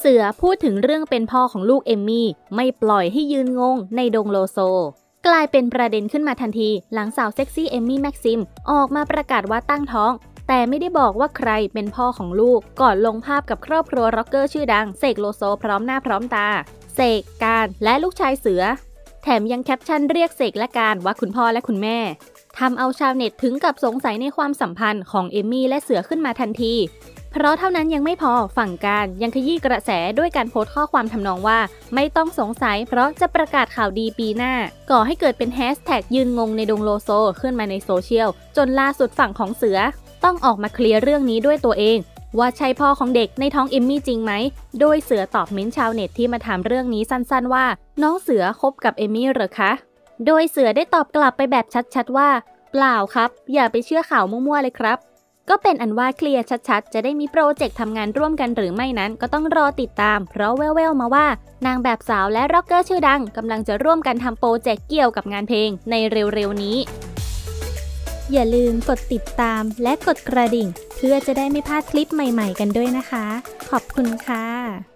เสือพูดถึงเรื่องเป็นพ่อของลูกเอมมี่ไม่ปล่อยให้ยืนงงในดงโลโซกลายเป็นประเด็นขึ้นมาทันทีหลังสาวเซ็กซี่เอมมี่แม็กซิมออกมาประกาศว่าตั้งท้องแต่ไม่ได้บอกว่าใครเป็นพ่อของลูกก่อนลงภาพกับครอบครัวร็อกเกอร์ชื่อดังเสกโลโซพร้อมหน้าพร้อมตาเสกการและลูกชายเสือแถมยังแคปชั่นเรียกเสกและการว่าคุณพ่อและคุณแม่ทำเอาชาวเน็ตถึงกับสงสัยในความสัมพันธ์ของเอมมี่และเสือขึ้นมาทันทีเพราะเท่านั้นยังไม่พอฝั่งการยังขยี้กระแสด้วยการโพสต์ข้อความทำนองว่าไม่ต้องสงสัยเพราะจะประกาศข่าวดีปีหน้าก่อให้เกิดเป็นแฮชแท็กยืนงงในดงโลโซขึ้นมาในโซเชียลจนล่าสุดฝั่งของเสือต้องออกมาเคลียร์เรื่องนี้ด้วยตัวเองว่าใช่พ่อของเด็กในท้องเอมมี่จริงไหมโดยเสือตอบเม้นชาวเน็ตที่มาถามเรื่องนี้สั้นๆว่าน้องเสือคบกับเอมมี่เหรอคะโดยเสือได้ตอบกลับไปแบบชัดๆว่าเปล่าครับอย่าไปเชื่อข่าวมั่วๆเลยครับก็เป็นอันว่าเคลียร์ชัดๆจะได้มีโปรเจกต์ทำงานร่วมกันหรือไม่นั้นก็ต้องรอติดตามเพราะแว่วๆมาว่านางแบบสาวและร็อกเกอร์ชื่อดังกำลังจะร่วมกันทำโปรเจกต์เกี่ยวกับงานเพลงในเร็วๆนี้อย่าลืมกดติดตามและกดกระดิ่งเพื่อจะได้ไม่พลาดคลิปใหม่ๆกันด้วยนะคะขอบคุณค่ะ